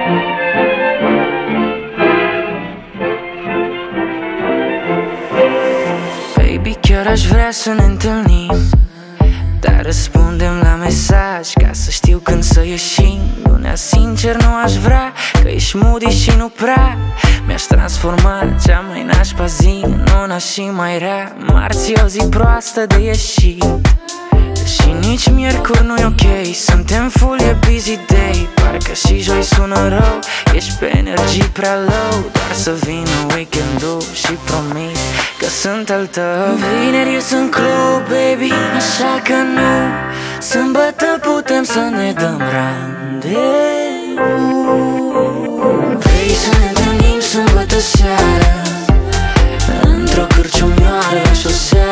Baby, chiar aș vrea să ne întâlnim, dar răspundem la mesaj ca să știu când să ieșim. Lunea, sincer, nu aș vrea, că ești moody și nu prea. Mi-aș transforma cea mai nașpa zi în una și mai rea. Marți e o zi proastă de ieșit și nici miercuri nu-i ok. Suntem full, e busy day, parcă și joi sună rău. Ești pe energii prea low, doar să vină weekend-ul și promit că sunt al tău. Vineri eu sunt club, baby, așa că nu. Sâmbătă putem să ne dăm randevu. Vrei să ne întâlnim sâmbătă seara într-o cârciumioară la șosea,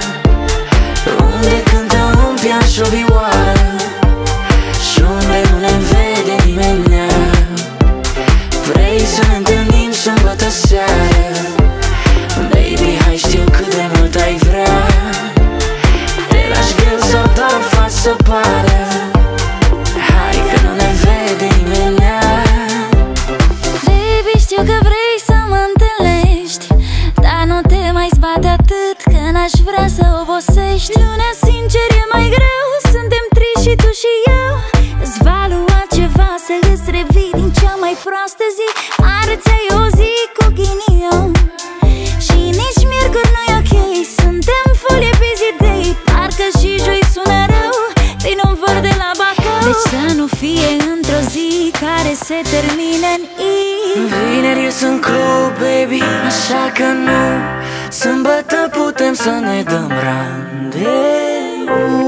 unde cântă un pian și o vioară și unde nu ne vede nimeni. Vrei să ne întâlnim sâmbătă seara? Baby, hai, știu cât de mult ai vrea. Te lași greu sau doar o faci să pară? Hai că nu ne vede nimeni. Baby, știu că vrei să mă întâlnești, dar nu te mai zbate atât, că n-aș vrea să obosești. Lunea, sincer, e mai greu, suntem triști și tu și eu. Îți va lua ceva să îți revii din cea mai proastă zi. Marți-ai o zi cu ghinion și nici miercuri nu-i ok. Suntem full, e busy day, parcă și joi sună rău. Vin un văr de la Bacău, deci să nu fie într-o zi care se termine în I. Vineri eu sunt club, baby, așa că nu. Sâmbătă putem să ne dăm randevu.